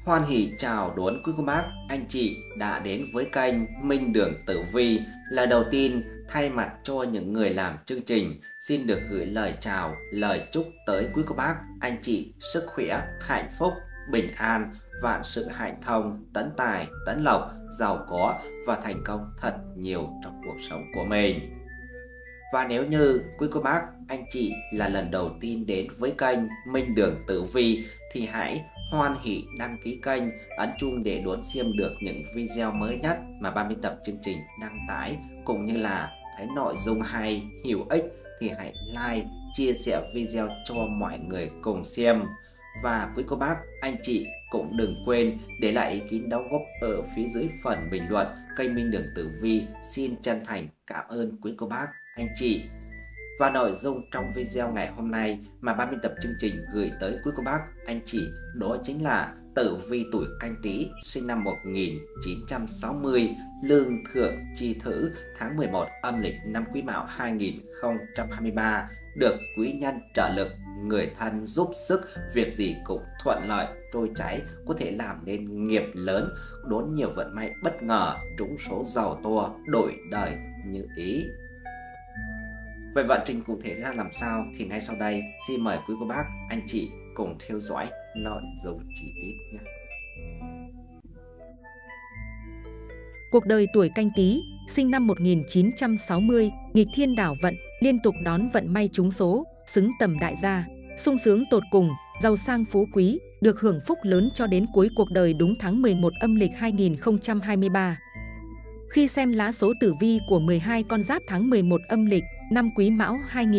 Hoan hỉ chào đón quý cô bác, anh chị đã đến với kênh Minh Đường Tử Vi. Lần đầu tiên, thay mặt cho những người làm chương trình, xin được gửi lời chào, lời chúc tới quý cô bác, anh chị sức khỏe, hạnh phúc, bình an, vạn sự hạnh thông, tấn tài, tấn lộc, giàu có và thành công thật nhiều trong cuộc sống của mình. Và nếu như quý cô bác, anh chị là lần đầu tiên đến với kênh Minh Đường Tử Vi thì hãy hoan hỉ đăng ký kênh, ấn chuông để đón xem được những video mới nhất mà ban biên tập chương trình đăng tải, cũng như là thấy nội dung hay, hữu ích thì hãy like, chia sẻ video cho mọi người cùng xem. Và quý cô bác, anh chị cũng đừng quên để lại ý kiến đóng góp ở phía dưới phần bình luận. Kênh Minh Đường Tử Vi xin chân thành cảm ơn quý cô bác, anh chị. Và nội dung trong video ngày hôm nay mà ban biên tập chương trình gửi tới quý cô bác, anh chị đó chính là tử vi tuổi Canh Tý, sinh năm 1960, lương thượng chi thử, tháng 11 âm lịch năm Quý Mão 2023, được quý nhân trợ lực, người thân giúp sức, việc gì cũng thuận lợi, trôi chảy, có thể làm nên nghiệp lớn, đón nhiều vận may bất ngờ, trúng số giàu to, đổi đời như ý. Về vận trình cụ thể ra làm sao thì ngay sau đây xin mời quý cô bác, anh chị cùng theo dõi nội dung chi tiết nhé. Cuộc đời tuổi Canh Tý, sinh năm 1960, nghịch thiên đảo vận, liên tục đón vận may trúng số, xứng tầm đại gia, sung sướng tột cùng, giàu sang phú quý, được hưởng phúc lớn cho đến cuối cuộc đời đúng tháng 11 âm lịch 2023. Khi xem lá số tử vi của 12 con giáp tháng 11 âm lịch năm Quý Mão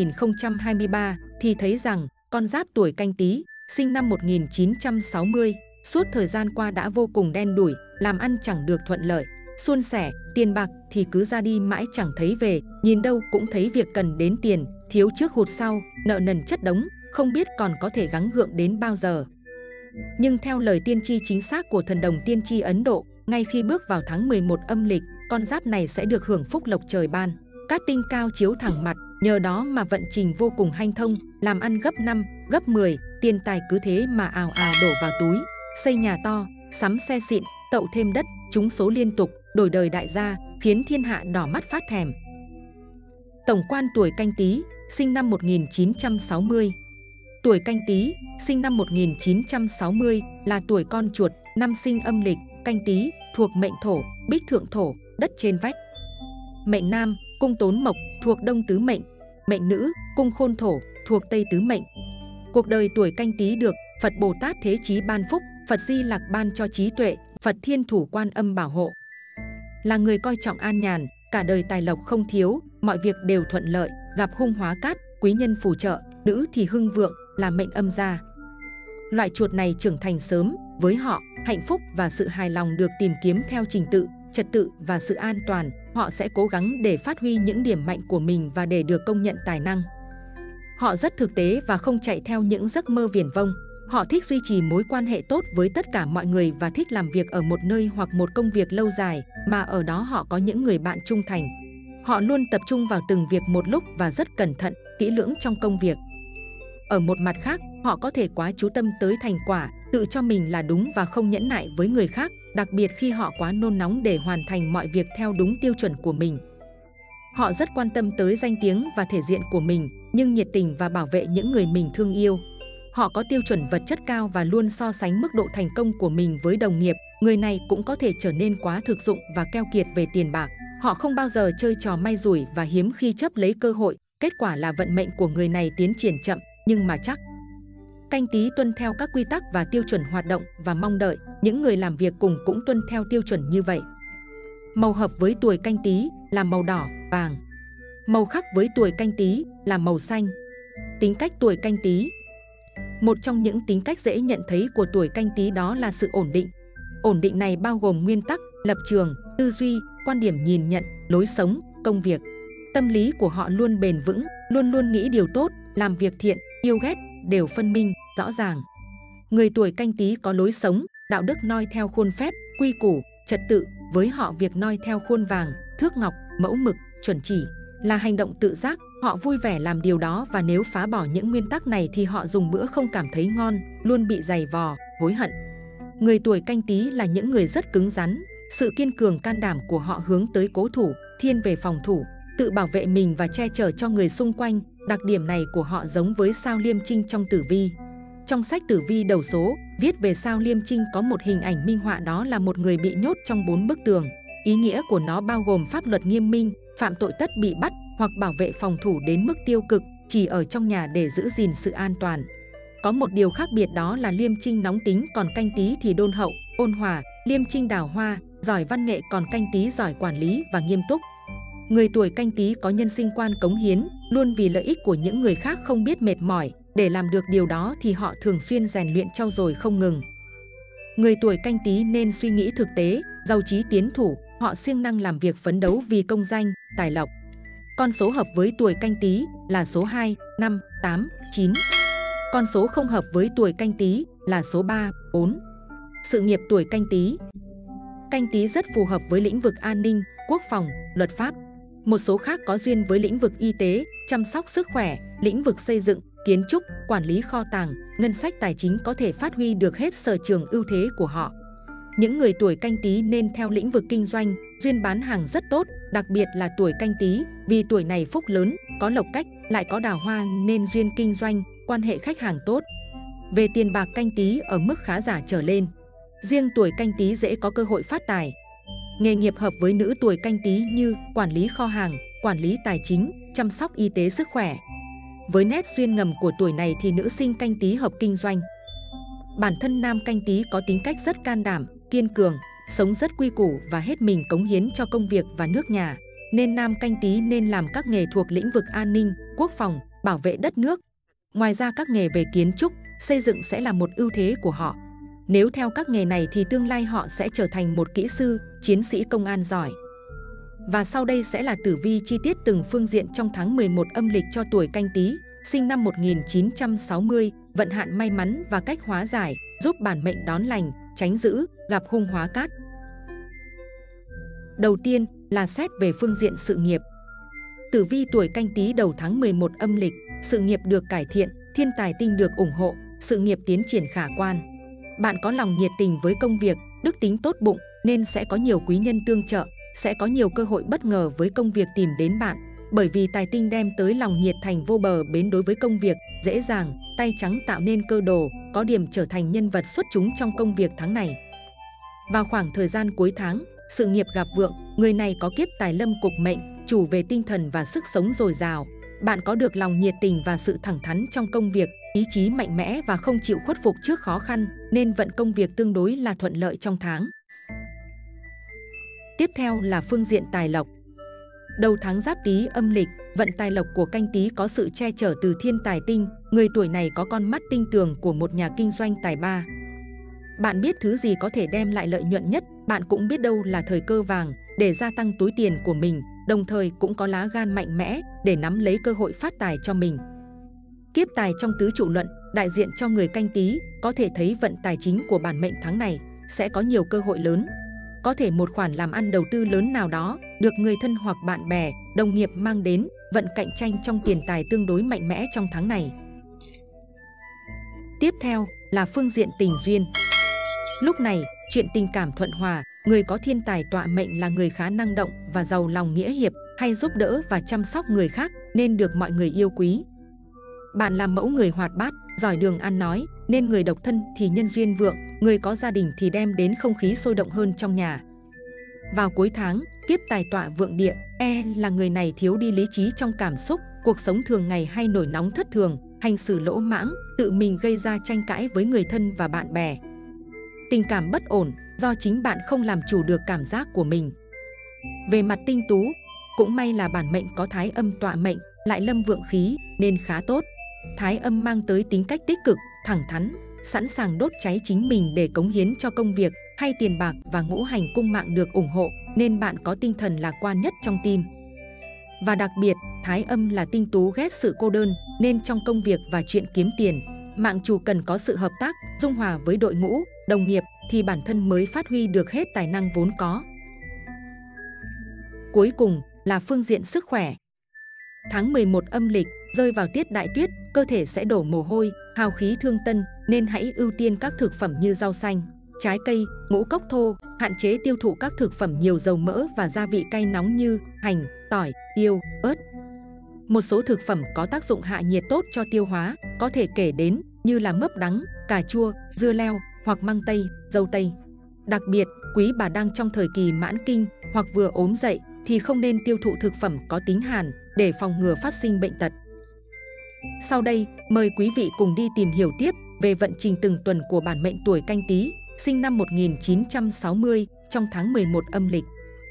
2023 thì thấy rằng con giáp tuổi Canh Tý, sinh năm 1960, suốt thời gian qua đã vô cùng đen đủi, làm ăn chẳng được thuận lợi, suôn sẻ, tiền bạc thì cứ ra đi mãi chẳng thấy về, nhìn đâu cũng thấy việc cần đến tiền, thiếu trước hụt sau, nợ nần chất đống, không biết còn có thể gắng gượng đến bao giờ. Nhưng theo lời tiên tri chính xác của thần đồng tiên tri Ấn Độ, ngay khi bước vào tháng 11 âm lịch, con giáp này sẽ được hưởng phúc lộc trời ban, cát tinh cao chiếu thẳng mặt, nhờ đó mà vận trình vô cùng hanh thông, làm ăn gấp 5, gấp 10, tiền tài cứ thế mà ào ào đổ vào túi, xây nhà to, sắm xe xịn, tậu thêm đất, trúng số liên tục, đổi đời đại gia, khiến thiên hạ đỏ mắt phát thèm. Tổng quan tuổi Canh Tý, sinh năm 1960. Tuổi Canh Tý, sinh năm 1960 là tuổi con chuột, năm sinh âm lịch, Canh Tý, thuộc mệnh Thổ, Bích thượng thổ, đất trên vách. Mệnh nam, cung Tốn Mộc, thuộc Đông tứ mệnh. Mệnh nữ, cung Khôn Thổ, thuộc Tây tứ mệnh. Cuộc đời tuổi Canh Tý được Phật Bồ Tát Thế Chí ban phúc, Phật Di Lặc ban cho trí tuệ, Phật Thiên Thủ Quan Âm bảo hộ. Là người coi trọng an nhàn, cả đời tài lộc không thiếu, mọi việc đều thuận lợi, gặp hung hóa cát, quý nhân phù trợ, nữ thì hưng vượng, là mệnh âm gia. Loại chuột này trưởng thành sớm, với họ, hạnh phúc và sự hài lòng được tìm kiếm theo trình tự, trật tự và sự an toàn. Họ sẽ cố gắng để phát huy những điểm mạnh của mình và để được công nhận tài năng. Họ rất thực tế và không chạy theo những giấc mơ viển vông. Họ thích duy trì mối quan hệ tốt với tất cả mọi người và thích làm việc ở một nơi hoặc một công việc lâu dài, mà ở đó họ có những người bạn trung thành. Họ luôn tập trung vào từng việc một lúc và rất cẩn thận, kỹ lưỡng trong công việc. Ở một mặt khác, họ có thể quá chú tâm tới thành quả, tự cho mình là đúng và không nhẫn nại với người khác, đặc biệt khi họ quá nôn nóng để hoàn thành mọi việc theo đúng tiêu chuẩn của mình. Họ rất quan tâm tới danh tiếng và thể diện của mình, nhưng nhiệt tình và bảo vệ những người mình thương yêu. Họ có tiêu chuẩn vật chất cao và luôn so sánh mức độ thành công của mình với đồng nghiệp. Người này cũng có thể trở nên quá thực dụng và keo kiệt về tiền bạc. Họ không bao giờ chơi trò may rủi và hiếm khi chấp lấy cơ hội. Kết quả là vận mệnh của người này tiến triển chậm, nhưng mà chắc. Canh Tý tuân theo các quy tắc và tiêu chuẩn hoạt động và mong đợi những người làm việc cùng cũng tuân theo tiêu chuẩn như vậy. Màu hợp với tuổi Canh Tý là màu đỏ, vàng. Màu khắc với tuổi Canh Tý là màu xanh. Tính cách tuổi Canh Tý. Một trong những tính cách dễ nhận thấy của tuổi Canh Tý đó là sự ổn định. Ổn định này bao gồm nguyên tắc, lập trường, tư duy, quan điểm nhìn nhận, lối sống, công việc. Tâm lý của họ luôn bền vững, luôn luôn nghĩ điều tốt, làm việc thiện, yêu ghét đều phân minh, rõ ràng. Người tuổi Canh Tý có lối sống, đạo đức noi theo khuôn phép, quy củ, trật tự. Với họ việc noi theo khuôn vàng, thước ngọc, mẫu mực, chuẩn chỉ là hành động tự giác. Họ vui vẻ làm điều đó và nếu phá bỏ những nguyên tắc này thì họ dùng bữa không cảm thấy ngon, luôn bị giày vò, hối hận. Người tuổi Canh Tý là những người rất cứng rắn, sự kiên cường can đảm của họ hướng tới cố thủ, thiên về phòng thủ, tự bảo vệ mình và che chở cho người xung quanh. Đặc điểm này của họ giống với sao Liêm Trinh trong tử vi. Trong sách tử vi đầu số, viết về sao Liêm Trinh có một hình ảnh minh họa, đó là một người bị nhốt trong 4 bức tường. Ý nghĩa của nó bao gồm pháp luật nghiêm minh, phạm tội tất bị bắt, hoặc bảo vệ phòng thủ đến mức tiêu cực, chỉ ở trong nhà để giữ gìn sự an toàn. Có một điều khác biệt, đó là Liêm Trinh nóng tính, còn Canh Tý thì đôn hậu, ôn hòa. Liêm Trinh đào hoa, giỏi văn nghệ, còn Canh Tý giỏi quản lý và nghiêm túc. Người tuổi Canh Tý có nhân sinh quan cống hiến, luôn vì lợi ích của những người khác, không biết mệt mỏi. Để làm được điều đó thì họ thường xuyên rèn luyện trau dồi không ngừng. Người tuổi Canh Tý nên suy nghĩ thực tế, giàu trí tiến thủ, họ siêng năng làm việc phấn đấu vì công danh, tài lộc. Con số hợp với tuổi Canh Tý là số 2, 5, 8, 9. Con số không hợp với tuổi Canh Tý là số 3, 4. Sự nghiệp tuổi Canh Tý. Canh Tý rất phù hợp với lĩnh vực an ninh, quốc phòng, luật pháp. Một số khác có duyên với lĩnh vực y tế, chăm sóc sức khỏe, lĩnh vực xây dựng, kiến trúc, quản lý kho tàng, ngân sách, tài chính có thể phát huy được hết sở trường ưu thế của họ. Những người tuổi Canh Tý nên theo lĩnh vực kinh doanh, duyên bán hàng rất tốt, đặc biệt là tuổi Canh Tý, vì tuổi này phúc lớn, có lộc cách, lại có đào hoa nên duyên kinh doanh, quan hệ khách hàng tốt. Về tiền bạc, Canh Tý ở mức khá giả trở lên. Riêng tuổi Canh Tý dễ có cơ hội phát tài. Nghề nghiệp hợp với nữ tuổi Canh Tý như quản lý kho hàng, quản lý tài chính, chăm sóc y tế sức khỏe. Với nét duyên ngầm của tuổi này thì nữ sinh Canh Tý hợp kinh doanh. Bản thân nam Canh Tý có tính cách rất can đảm, kiên cường, sống rất quy củ và hết mình cống hiến cho công việc và nước nhà. Nên nam Canh Tý nên làm các nghề thuộc lĩnh vực an ninh, quốc phòng, bảo vệ đất nước. Ngoài ra các nghề về kiến trúc, xây dựng sẽ là một ưu thế của họ. Nếu theo các nghề này thì tương lai họ sẽ trở thành một kỹ sư, chiến sĩ công an giỏi. Và sau đây sẽ là tử vi chi tiết từng phương diện trong tháng 11 âm lịch cho tuổi Canh Tý, sinh năm 1960, vận hạn may mắn và cách hóa giải, giúp bản mệnh đón lành, tránh dữ, gặp hung hóa cát. Đầu tiên là xét về phương diện sự nghiệp. Tử vi tuổi Canh Tý đầu tháng 11 âm lịch, sự nghiệp được cải thiện, thiên tài tinh được ủng hộ, sự nghiệp tiến triển khả quan. Bạn có lòng nhiệt tình với công việc, đức tính tốt bụng nên sẽ có nhiều quý nhân tương trợ, sẽ có nhiều cơ hội bất ngờ với công việc tìm đến bạn. Bởi vì tài tinh đem tới lòng nhiệt thành vô bờ bến đối với công việc, dễ dàng, tay trắng tạo nên cơ đồ, có điểm trở thành nhân vật xuất chúng trong công việc tháng này. Vào khoảng thời gian cuối tháng, sự nghiệp gặp vượng, người này có kiếp tài lâm cục mệnh, chủ về tinh thần và sức sống dồi dào. Bạn có được lòng nhiệt tình và sự thẳng thắn trong công việc, ý chí mạnh mẽ và không chịu khuất phục trước khó khăn, nên vận công việc tương đối là thuận lợi trong tháng. Tiếp theo là phương diện tài lộc. Đầu tháng Giáp Tý âm lịch, vận tài lộc của Canh Tý có sự che chở từ thiên tài tinh, người tuổi này có con mắt tinh tường của một nhà kinh doanh tài ba. Bạn biết thứ gì có thể đem lại lợi nhuận nhất, bạn cũng biết đâu là thời cơ vàng để gia tăng túi tiền của mình, đồng thời cũng có lá gan mạnh mẽ để nắm lấy cơ hội phát tài cho mình. Kiếp tài trong tứ trụ luận, đại diện cho người Canh Tý, có thể thấy vận tài chính của bản mệnh tháng này sẽ có nhiều cơ hội lớn. Có thể một khoản làm ăn đầu tư lớn nào đó được người thân hoặc bạn bè, đồng nghiệp mang đến, vận cạnh tranh trong tiền tài tương đối mạnh mẽ trong tháng này. Tiếp theo là phương diện tình duyên. Lúc này, chuyện tình cảm thuận hòa, người có thiên tài tọa mệnh là người khá năng động và giàu lòng nghĩa hiệp, hay giúp đỡ và chăm sóc người khác nên được mọi người yêu quý. Bạn là mẫu người hoạt bát, giỏi đường ăn nói, nên người độc thân thì nhân duyên vượng, người có gia đình thì đem đến không khí sôi động hơn trong nhà. Vào cuối tháng, kiếp tài tọa vượng địa, là người này thiếu đi lý trí trong cảm xúc, cuộc sống thường ngày hay nổi nóng thất thường, hành xử lỗ mãng, tự mình gây ra tranh cãi với người thân và bạn bè. Tình cảm bất ổn, do chính bạn không làm chủ được cảm giác của mình. Về mặt tinh tú, cũng may là bản mệnh có thái âm tọa mệnh, lại lâm vượng khí nên khá tốt. Thái âm mang tới tính cách tích cực, thẳng thắn, sẵn sàng đốt cháy chính mình để cống hiến cho công việc hay tiền bạc, và ngũ hành cung mạng được ủng hộ nên bạn có tinh thần lạc quan nhất trong team. Và đặc biệt, thái âm là tinh tú ghét sự cô đơn nên trong công việc và chuyện kiếm tiền, mạng chủ cần có sự hợp tác, dung hòa với đội ngũ, đồng nghiệp thì bản thân mới phát huy được hết tài năng vốn có. Cuối cùng là phương diện sức khỏe. Tháng 11 âm lịch rơi vào tiết đại tuyết, cơ thể sẽ đổ mồ hôi, hao khí thương tân nên hãy ưu tiên các thực phẩm như rau xanh, trái cây, ngũ cốc thô, hạn chế tiêu thụ các thực phẩm nhiều dầu mỡ và gia vị cay nóng như hành, tỏi, tiêu, ớt. Một số thực phẩm có tác dụng hạ nhiệt tốt cho tiêu hóa, có thể kể đến như là mướp đắng, cà chua, dưa leo hoặc măng tây, dâu tây. Đặc biệt, quý bà đang trong thời kỳ mãn kinh hoặc vừa ốm dậy thì không nên tiêu thụ thực phẩm có tính hàn để phòng ngừa phát sinh bệnh tật. Sau đây, mời quý vị cùng đi tìm hiểu tiếp về vận trình từng tuần của bản mệnh tuổi Canh Tý, sinh năm 1960 trong tháng 11 âm lịch.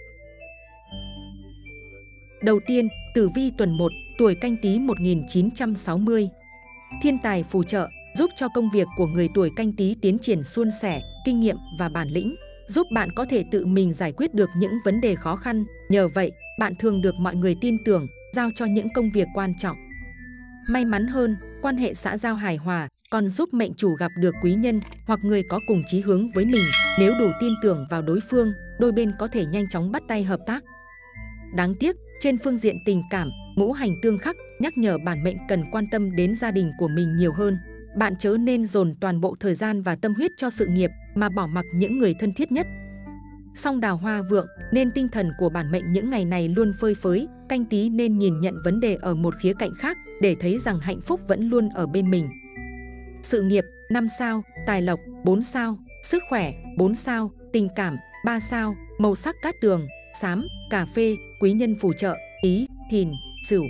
Đầu tiên, tử vi tuần 1, tuổi Canh Tý 1960. Thiên tài phù trợ, giúp cho công việc của người tuổi Canh Tý tiến triển suôn sẻ, kinh nghiệm và bản lĩnh, giúp bạn có thể tự mình giải quyết được những vấn đề khó khăn. Nhờ vậy, bạn thường được mọi người tin tưởng, giao cho những công việc quan trọng. May mắn hơn, quan hệ xã giao hài hòa, còn giúp mệnh chủ gặp được quý nhân hoặc người có cùng chí hướng với mình. Nếu đủ tin tưởng vào đối phương, đôi bên có thể nhanh chóng bắt tay hợp tác. Đáng tiếc, trên phương diện tình cảm, ngũ hành tương khắc nhắc nhở bản mệnh cần quan tâm đến gia đình của mình nhiều hơn. Bạn chớ nên dồn toàn bộ thời gian và tâm huyết cho sự nghiệp mà bỏ mặc những người thân thiết nhất. Song đào hoa vượng nên tinh thần của bản mệnh những ngày này luôn phơi phới. Canh Tý nên nhìn nhận vấn đề ở một khía cạnh khác để thấy rằng hạnh phúc vẫn luôn ở bên mình. Sự nghiệp 5 sao, tài lộc 4 sao, sức khỏe 4 sao, tình cảm 3 sao, màu sắc cát tường, xám, cà phê, quý nhân phù trợ, Tý, Thìn, Sửu.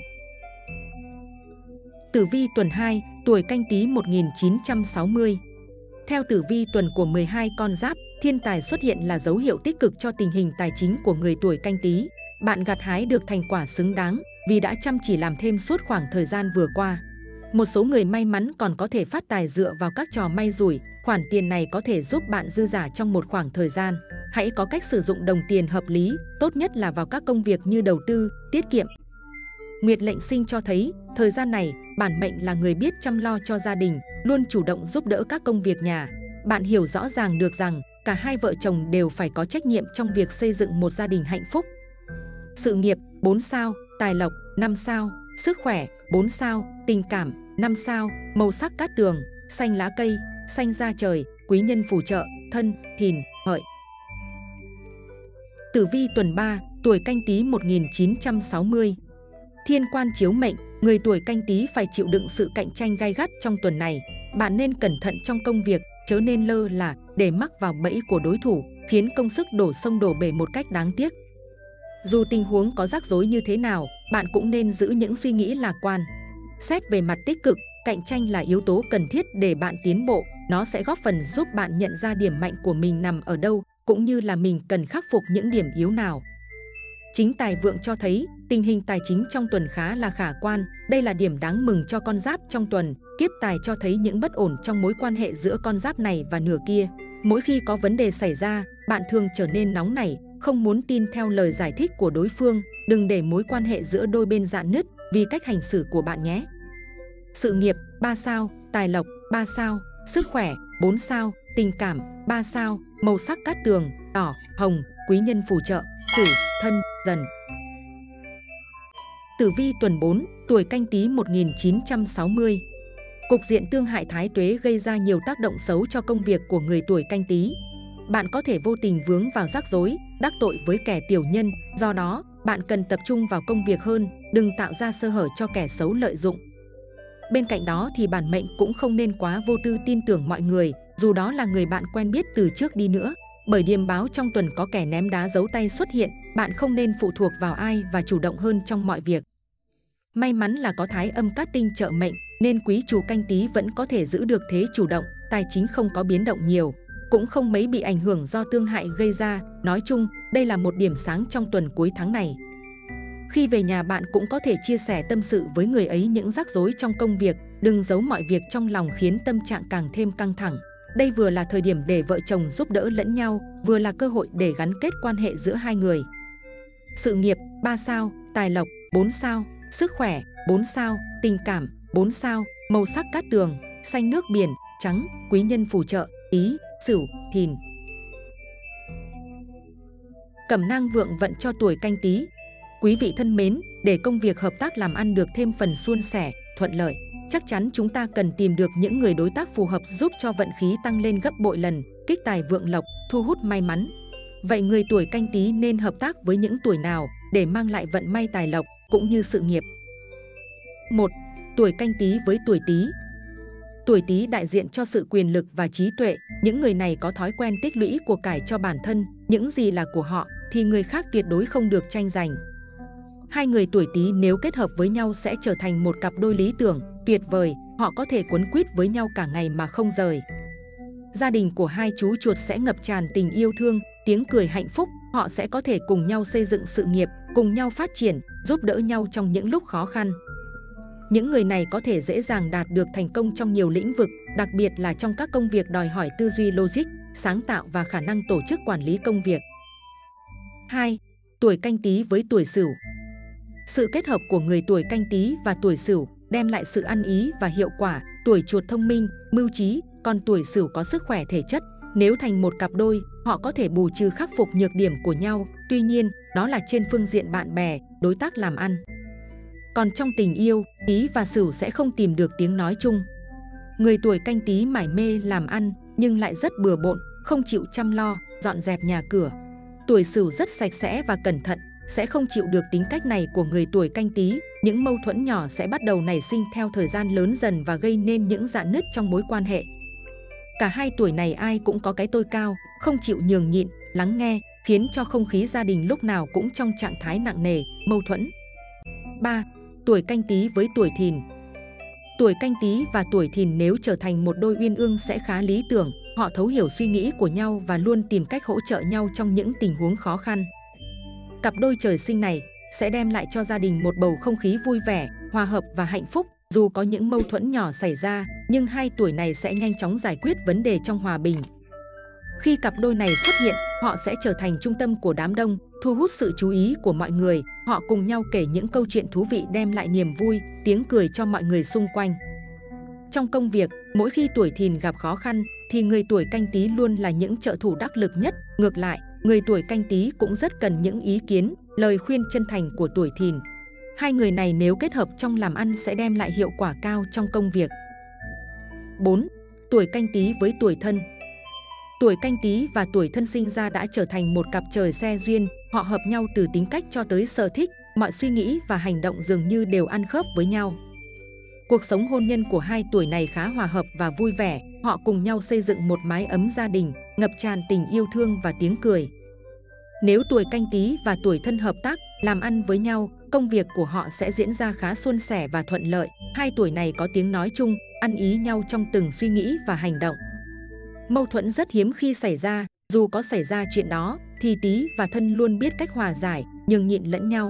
Tử vi tuần 2, tuổi Canh Tý 1960. Theo tử vi tuần của 12 con giáp, thiên tài xuất hiện là dấu hiệu tích cực cho tình hình tài chính của người tuổi Canh Tý. Bạn gặt hái được thành quả xứng đáng vì đã chăm chỉ làm thêm suốt khoảng thời gian vừa qua. Một số người may mắn còn có thể phát tài dựa vào các trò may rủi. Khoản tiền này có thể giúp bạn dư dả trong một khoảng thời gian. Hãy có cách sử dụng đồng tiền hợp lý, tốt nhất là vào các công việc như đầu tư, tiết kiệm. Nguyệt lệnh sinh cho thấy, thời gian này, bản mệnh là người biết chăm lo cho gia đình, luôn chủ động giúp đỡ các công việc nhà. Bạn hiểu rõ ràng được rằng, cả hai vợ chồng đều phải có trách nhiệm trong việc xây dựng một gia đình hạnh phúc. Sự nghiệp 4 sao, tài lộc 5 sao, sức khỏe 4 sao, tình cảm 5 sao, màu sắc cát tường, xanh lá cây, xanh da trời, quý nhân phù trợ, Thân, Thìn, Hợi. Tử vi tuần 3, tuổi Canh Tý 1960. Thiên quan chiếu mệnh, người tuổi Canh Tý phải chịu đựng sự cạnh tranh gay gắt trong tuần này. Bạn nên cẩn thận trong công việc, chớ nên lơ là để mắc vào bẫy của đối thủ, khiến công sức đổ sông đổ bể một cách đáng tiếc. Dù tình huống có rắc rối như thế nào, bạn cũng nên giữ những suy nghĩ lạc quan. Xét về mặt tích cực, cạnh tranh là yếu tố cần thiết để bạn tiến bộ. Nó sẽ góp phần giúp bạn nhận ra điểm mạnh của mình nằm ở đâu, cũng như là mình cần khắc phục những điểm yếu nào. Chính tài vượng cho thấy, tình hình tài chính trong tuần khá là khả quan. Đây là điểm đáng mừng cho con giáp trong tuần. Kiếp tài cho thấy những bất ổn trong mối quan hệ giữa con giáp này và nửa kia. Mỗi khi có vấn đề xảy ra, bạn thường trở nên nóng nảy, không muốn tin theo lời giải thích của đối phương. Đừng để mối quan hệ giữa đôi bên rạn nứt vì cách hành xử của bạn nhé. Sự nghiệp 3 sao, tài lộc 3 sao, sức khỏe 4 sao, tình cảm 3 sao, màu sắc cát tường, đỏ, hồng, quý nhân phù trợ, Sửu, Thân, Dần. Tử vi tuần 4, tuổi Canh Tý 1960. Cục diện tương hại thái tuế gây ra nhiều tác động xấu cho công việc của người tuổi Canh Tý. Bạn có thể vô tình vướng vào rắc rối, đắc tội với kẻ tiểu nhân. Do đó, bạn cần tập trung vào công việc hơn, đừng tạo ra sơ hở cho kẻ xấu lợi dụng. Bên cạnh đó thì bản mệnh cũng không nên quá vô tư tin tưởng mọi người, dù đó là người bạn quen biết từ trước đi nữa. Bởi điềm báo trong tuần có kẻ ném đá giấu tay xuất hiện, bạn không nên phụ thuộc vào ai và chủ động hơn trong mọi việc. May mắn là có thái âm cát tinh trợ mệnh, nên quý chủ Canh Tý vẫn có thể giữ được thế chủ động, tài chính không có biến động nhiều, cũng không mấy bị ảnh hưởng do tương hại gây ra. Nói chung, đây là một điểm sáng trong tuần cuối tháng này. Khi về nhà, bạn cũng có thể chia sẻ tâm sự với người ấy những rắc rối trong công việc, đừng giấu mọi việc trong lòng khiến tâm trạng càng thêm căng thẳng. Đây vừa là thời điểm để vợ chồng giúp đỡ lẫn nhau, vừa là cơ hội để gắn kết quan hệ giữa hai người. Sự nghiệp 3 sao, tài lộc 4 sao, sức khỏe 4 sao, tình cảm 4 sao, màu sắc cát tường, xanh nước biển, trắng, quý nhân phù trợ, Tý, Sửu, Thìn. Cẩm nang vượng vận cho tuổi Canh Tý. Quý vị thân mến, để công việc hợp tác làm ăn được thêm phần suôn sẻ, thuận lợi, chắc chắn chúng ta cần tìm được những người đối tác phù hợp giúp cho vận khí tăng lên gấp bội lần. kích tài vượng lộc, thu hút may mắn. Vậy người tuổi Canh Tý nên hợp tác với những tuổi nào để mang lại vận may tài lộc cũng như sự nghiệp? 1. Tuổi Canh Tý với tuổi Tý. Tuổi Tý đại diện cho sự quyền lực và trí tuệ. Những người này có thói quen tích lũy của cải cho bản thân. Những gì là của họ thì người khác tuyệt đối không được tranh giành. Hai người tuổi Tý nếu kết hợp với nhau sẽ trở thành một cặp đôi lý tưởng, tuyệt vời. Họ có thể quấn quýt với nhau cả ngày mà không rời. Gia đình của hai chú chuột sẽ ngập tràn tình yêu thương, tiếng cười hạnh phúc. Họ sẽ có thể cùng nhau xây dựng sự nghiệp, cùng nhau phát triển, giúp đỡ nhau trong những lúc khó khăn. Những người này có thể dễ dàng đạt được thành công trong nhiều lĩnh vực, đặc biệt là trong các công việc đòi hỏi tư duy logic, sáng tạo và khả năng tổ chức quản lý công việc. 2. Tuổi Canh Tý với tuổi Sửu. Sự kết hợp của người tuổi Canh Tý và tuổi Sửu đem lại sự ăn ý và hiệu quả. Tuổi chuột thông minh, mưu trí, còn tuổi Sửu có sức khỏe thể chất. Nếu thành một cặp đôi, họ có thể bù trừ khắc phục nhược điểm của nhau. Tuy nhiên, đó là trên phương diện bạn bè, đối tác làm ăn. Còn trong tình yêu, Tý và Sửu sẽ không tìm được tiếng nói chung. Người tuổi Canh Tý mải mê làm ăn nhưng lại rất bừa bộn, không chịu chăm lo, dọn dẹp nhà cửa. Tuổi Sửu rất sạch sẽ và cẩn thận, sẽ không chịu được tính cách này của người tuổi Canh Tý. Những mâu thuẫn nhỏ sẽ bắt đầu nảy sinh theo thời gian lớn dần và gây nên những rạn nứt trong mối quan hệ. Cả hai tuổi này ai cũng có cái tôi cao, không chịu nhường nhịn, lắng nghe, khiến cho không khí gia đình lúc nào cũng trong trạng thái nặng nề, mâu thuẫn. 3. Tuổi Canh Tý với tuổi Thìn. Tuổi Canh Tý và tuổi Thìn nếu trở thành một đôi uyên ương sẽ khá lý tưởng. Họ thấu hiểu suy nghĩ của nhau và luôn tìm cách hỗ trợ nhau trong những tình huống khó khăn. Cặp đôi trời sinh này sẽ đem lại cho gia đình một bầu không khí vui vẻ, hòa hợp và hạnh phúc. Dù có những mâu thuẫn nhỏ xảy ra, nhưng hai tuổi này sẽ nhanh chóng giải quyết vấn đề trong hòa bình. Khi cặp đôi này xuất hiện, họ sẽ trở thành trung tâm của đám đông, thu hút sự chú ý của mọi người. Họ cùng nhau kể những câu chuyện thú vị đem lại niềm vui, tiếng cười cho mọi người xung quanh. Trong công việc, mỗi khi tuổi Thìn gặp khó khăn, thì người tuổi Canh Tý luôn là những trợ thủ đắc lực nhất. Ngược lại, người tuổi Canh Tý cũng rất cần những ý kiến, lời khuyên chân thành của tuổi Thìn. Hai người này nếu kết hợp trong làm ăn sẽ đem lại hiệu quả cao trong công việc. 4. Tuổi Canh Tý với tuổi Thân. Tuổi Canh Tý và tuổi Thân sinh ra đã trở thành một cặp trời xe duyên. Họ hợp nhau từ tính cách cho tới sở thích, mọi suy nghĩ và hành động dường như đều ăn khớp với nhau. Cuộc sống hôn nhân của hai tuổi này khá hòa hợp và vui vẻ. Họ cùng nhau xây dựng một mái ấm gia đình, ngập tràn tình yêu thương và tiếng cười. Nếu tuổi Canh Tý và tuổi Thân hợp tác, làm ăn với nhau, công việc của họ sẽ diễn ra khá suôn sẻ và thuận lợi. Hai tuổi này có tiếng nói chung, ăn ý nhau trong từng suy nghĩ và hành động. Mâu thuẫn rất hiếm khi xảy ra, dù có xảy ra chuyện đó, thì Tý và Thân luôn biết cách hòa giải, nhường nhịn lẫn nhau.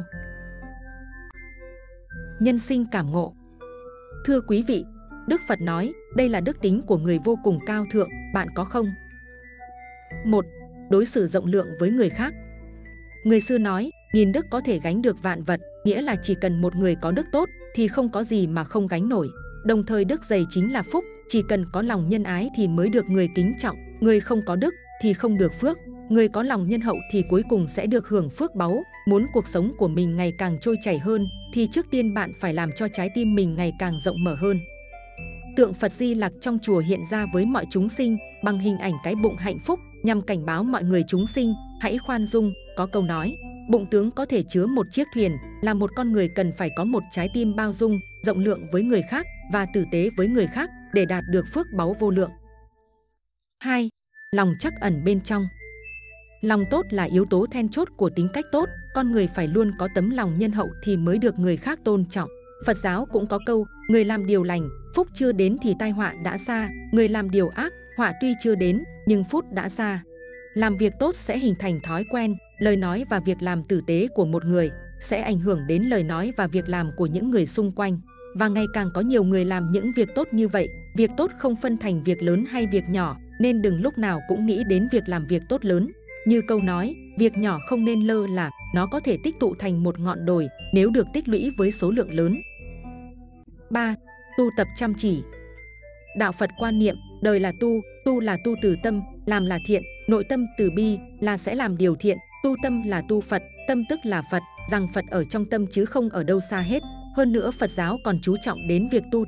Nhân sinh cảm ngộ. Thưa quý vị, Đức Phật nói, đây là đức tính của người vô cùng cao thượng, bạn có không? 1. Đối xử rộng lượng với người khác. Người xưa nói, nghìn đức có thể gánh được vạn vật, nghĩa là chỉ cần một người có đức tốt thì không có gì mà không gánh nổi. Đồng thời đức dày chính là phúc, chỉ cần có lòng nhân ái thì mới được người kính trọng, người không có đức thì không được phước. Người có lòng nhân hậu thì cuối cùng sẽ được hưởng phước báu. Muốn cuộc sống của mình ngày càng trôi chảy hơn thì trước tiên bạn phải làm cho trái tim mình ngày càng rộng mở hơn. Tượng Phật Di Lặc trong chùa hiện ra với mọi chúng sinh bằng hình ảnh cái bụng hạnh phúc, nhằm cảnh báo mọi người chúng sinh hãy khoan dung. Có câu nói, bụng tướng có thể chứa một chiếc thuyền, là một con người cần phải có một trái tim bao dung, rộng lượng với người khác và tử tế với người khác để đạt được phước báu vô lượng. 2. Lòng trắc ẩn bên trong. Lòng tốt là yếu tố then chốt của tính cách tốt, con người phải luôn có tấm lòng nhân hậu thì mới được người khác tôn trọng. Phật giáo cũng có câu, người làm điều lành, phúc chưa đến thì tai họa đã xa, người làm điều ác, họa tuy chưa đến nhưng phúc đã xa. Làm việc tốt sẽ hình thành thói quen, lời nói và việc làm tử tế của một người sẽ ảnh hưởng đến lời nói và việc làm của những người xung quanh. Và ngày càng có nhiều người làm những việc tốt như vậy. Việc tốt không phân thành việc lớn hay việc nhỏ, nên đừng lúc nào cũng nghĩ đến việc làm việc tốt lớn. Như câu nói, việc nhỏ không nên lơ là, nó có thể tích tụ thành một ngọn đồi nếu được tích lũy với số lượng lớn. 3. Tu tập chăm chỉ. Đạo Phật quan niệm, đời là tu là tu từ tâm, làm là thiện, nội tâm từ bi là sẽ làm điều thiện, tu tâm là tu Phật, tâm tức là Phật, rằng Phật ở trong tâm chứ không ở đâu xa hết. Hơn nữa Phật giáo còn chú trọng đến việc tu tâm,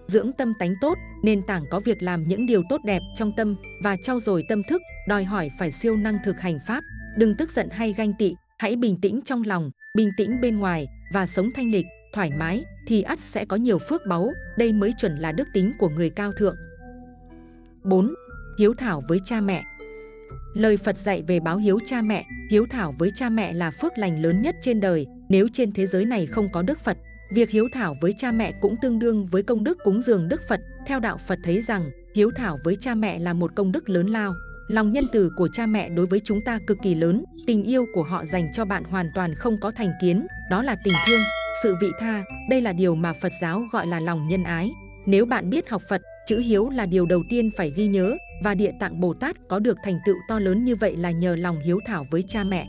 dưỡng tâm tánh tốt, nền tảng có việc làm những điều tốt đẹp trong tâm và trau dồi tâm thức, đòi hỏi phải siêu năng thực hành pháp. Đừng tức giận hay ganh tị, hãy bình tĩnh trong lòng, bình tĩnh bên ngoài và sống thanh lịch, thoải mái thì ắt sẽ có nhiều phước báu, đây mới chuẩn là đức tính của người cao thượng. 4. Hiếu thảo với cha mẹ. Lời Phật dạy về báo hiếu cha mẹ, hiếu thảo với cha mẹ là phước lành lớn nhất trên đời. Nếu trên thế giới này không có Đức Phật, việc hiếu thảo với cha mẹ cũng tương đương với công đức cúng dường Đức Phật. Theo đạo Phật thấy rằng, hiếu thảo với cha mẹ là một công đức lớn lao. Lòng nhân từ của cha mẹ đối với chúng ta cực kỳ lớn, tình yêu của họ dành cho bạn hoàn toàn không có thành kiến, đó là tình thương, sự vị tha, đây là điều mà Phật giáo gọi là lòng nhân ái. Nếu bạn biết học Phật, chữ hiếu là điều đầu tiên phải ghi nhớ, và Địa Tạng Bồ Tát có được thành tựu to lớn như vậy là nhờ lòng hiếu thảo với cha mẹ.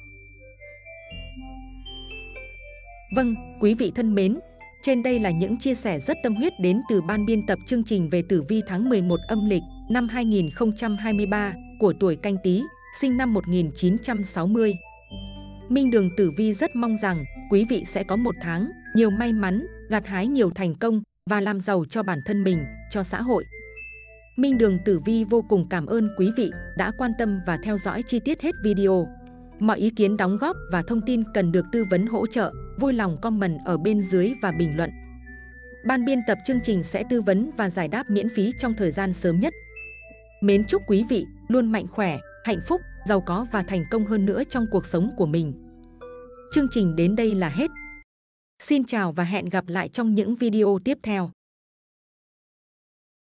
Vâng, quý vị thân mến, trên đây là những chia sẻ rất tâm huyết đến từ ban biên tập chương trình về tử vi tháng 11 âm lịch năm 2023 của tuổi Canh Tý, sinh năm 1960. Minh Đường Tử Vi rất mong rằng quý vị sẽ có một tháng nhiều may mắn, gặt hái nhiều thành công và làm giàu cho bản thân mình, cho xã hội. Minh Đường Tử Vi vô cùng cảm ơn quý vị đã quan tâm và theo dõi chi tiết hết video. Mọi ý kiến đóng góp và thông tin cần được tư vấn hỗ trợ, vui lòng comment ở bên dưới và bình luận. Ban biên tập chương trình sẽ tư vấn và giải đáp miễn phí trong thời gian sớm nhất. Mến chúc quý vị luôn mạnh khỏe, hạnh phúc, giàu có và thành công hơn nữa trong cuộc sống của mình. Chương trình đến đây là hết. Xin chào và hẹn gặp lại trong những video tiếp theo.